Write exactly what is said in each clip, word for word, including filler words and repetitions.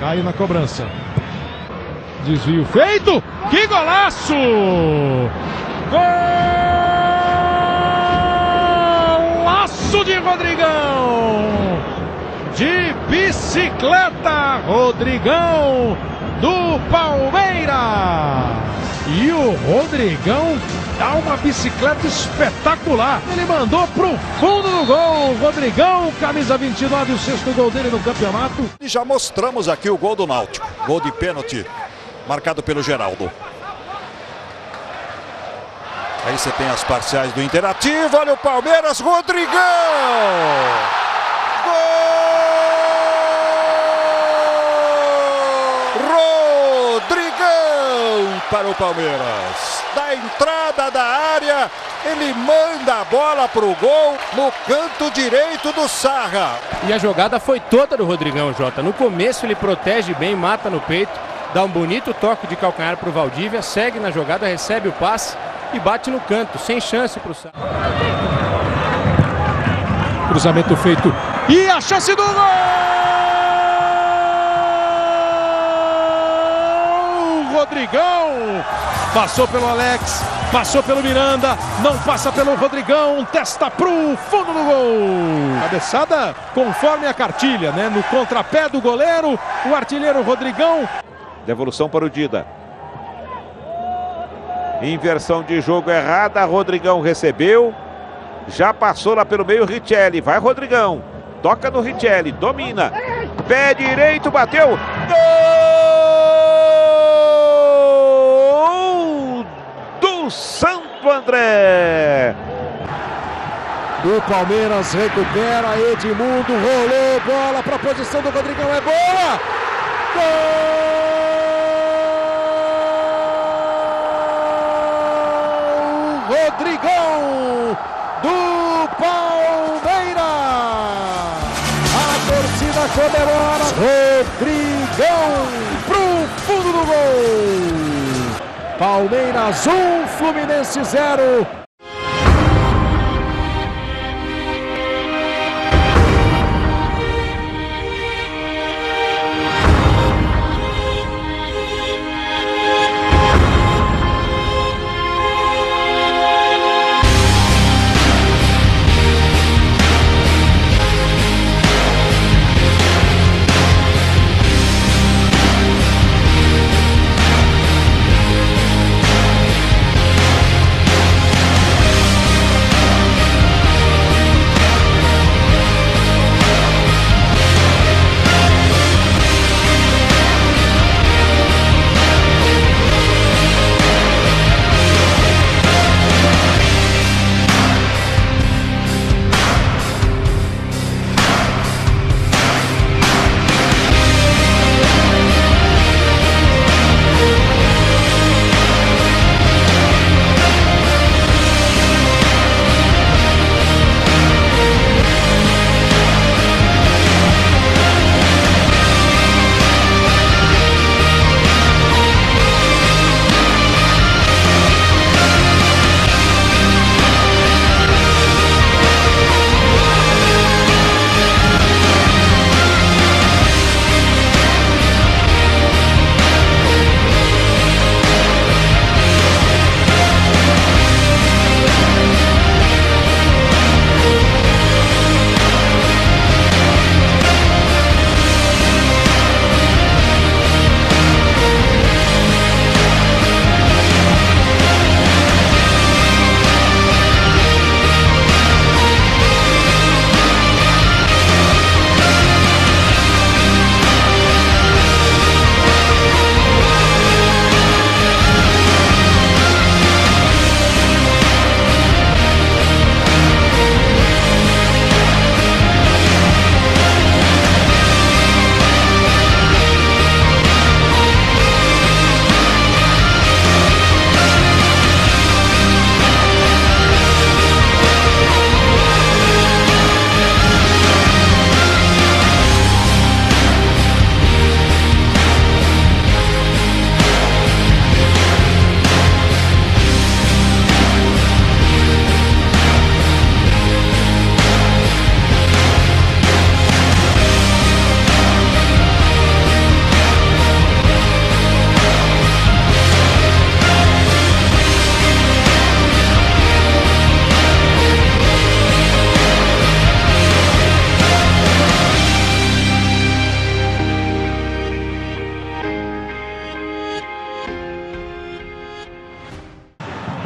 Aí na cobrança. Desvio feito. Que golaço! Golaço de Rodrigão! De bicicleta, Rodrigão do Palmeiras. E o Rodrigão dá uma bicicleta espetacular. Ele mandou pro fundo do gol. Rodrigão, camisa vinte e nove, o sexto gol dele no campeonato. E já mostramos aqui o gol do Náutico. Gol de pênalti, marcado pelo Geraldo. Aí você tem as parciais do Interativo. Olha o Palmeiras, Rodrigão! Rodrigão para o Palmeiras. Da entrada da área, ele manda a bola para o gol no canto direito do Sarra. E a jogada foi toda do Rodrigão, Jota. No começo ele protege bem, mata no peito, dá um bonito toque de calcanhar para o Valdívia, segue na jogada, recebe o passe e bate no canto, sem chance para o Sarra. Cruzamento feito e a chance do gol! Rodrigão! Passou pelo Alex, passou pelo Miranda, não passa pelo Rodrigão, testa pro fundo do gol. Cabeçada conforme a cartilha, né? No contrapé do goleiro, o artilheiro Rodrigão. Devolução para o Dida. Inversão de jogo errada, Rodrigão recebeu. Já passou lá pelo meio, Richelli. Vai Rodrigão, toca no Richelli, domina. Pé direito, bateu. Gol do Santo André. O Palmeiras recupera, Edmundo rolou, bola para a posição do Rodrigão, é boa! Gol! Rodrigão do Palmeiras! A torcida comemora, Rodrigão pro fundo do gol! Palmeiras um, Fluminense zero.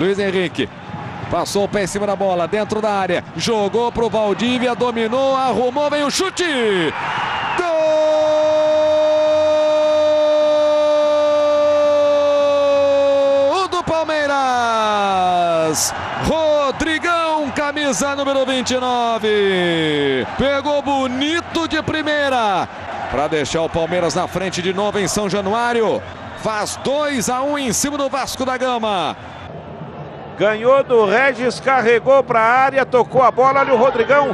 Luiz Henrique. Passou o pé em cima da bola, dentro da área. Jogou pro Valdívia, dominou, arrumou, vem o chute. Gol do Palmeiras. Rodrigão, camisa número vinte e nove. Pegou bonito de primeira para deixar o Palmeiras na frente de novo em São Januário. Faz dois a um em cima do Vasco da Gama. Ganhou do Regis, carregou para a área, tocou a bola, olha o Rodrigão.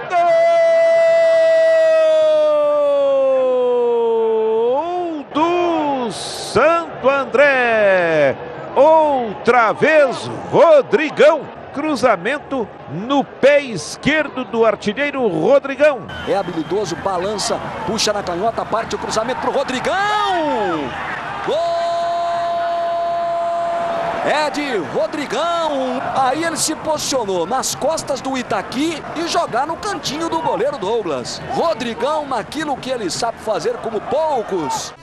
Gol do Santo André. Outra vez, Rodrigão. Cruzamento no pé esquerdo do artilheiro Rodrigão. É habilidoso, balança, puxa na canhota, parte o cruzamento pro Rodrigão. Gol! É de Rodrigão. Aí ele se posicionou nas costas do Itaqui e jogar no cantinho do goleiro Douglas. Rodrigão naquilo que ele sabe fazer como poucos.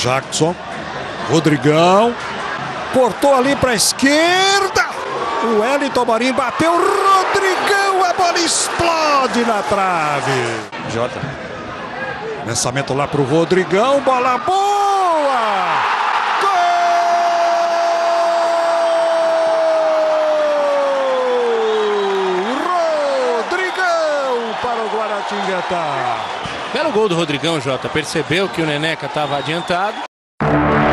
Jackson. Rodrigão. Cortou ali para a esquerda. O Wellington Marinho bateu. Rodrigão, a bola explode na trave. Jota. Lançamento lá para o Rodrigão. Bola boa. Gol! Rodrigão para o Guaratinguetá. Belo gol do Rodrigão, Jota. Percebeu que o Neneca estava adiantado.